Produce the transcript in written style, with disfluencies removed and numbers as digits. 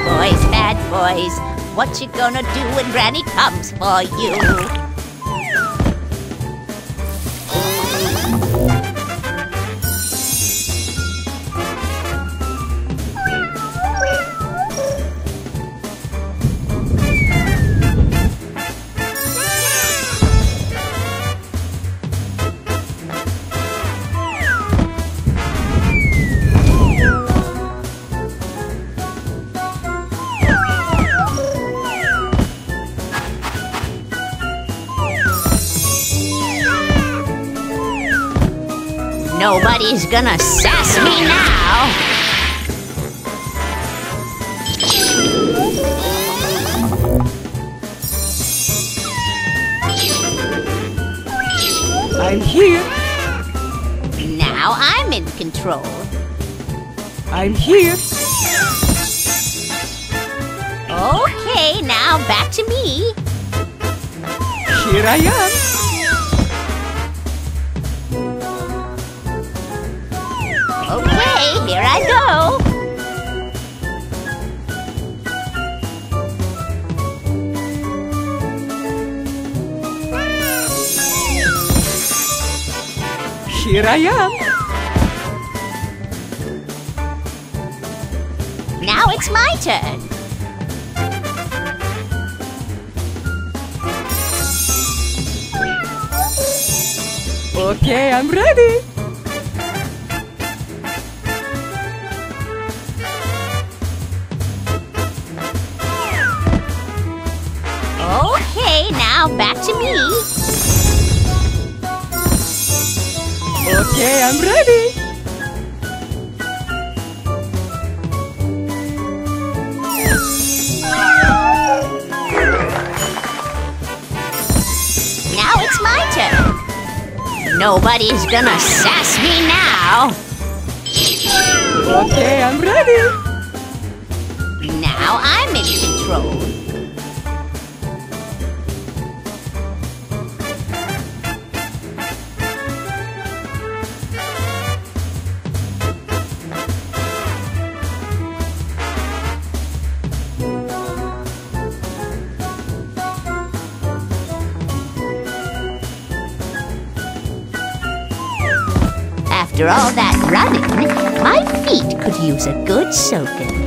bad boys. What you gonna do when Granny comes for you? Nobody's gonna sass me now! I'm here! Now I'm in control. I'm here! Okay, now back to me. Here I am! Okay, here I go. Here I am! Now it's my turn. Okay, I'm ready! Okay, now back to me. Okay, I'm ready! Now it's my turn. Nobody's gonna sass me now. Okay, I'm ready! Now I'm in control. After all that running, my feet could use a good soaking.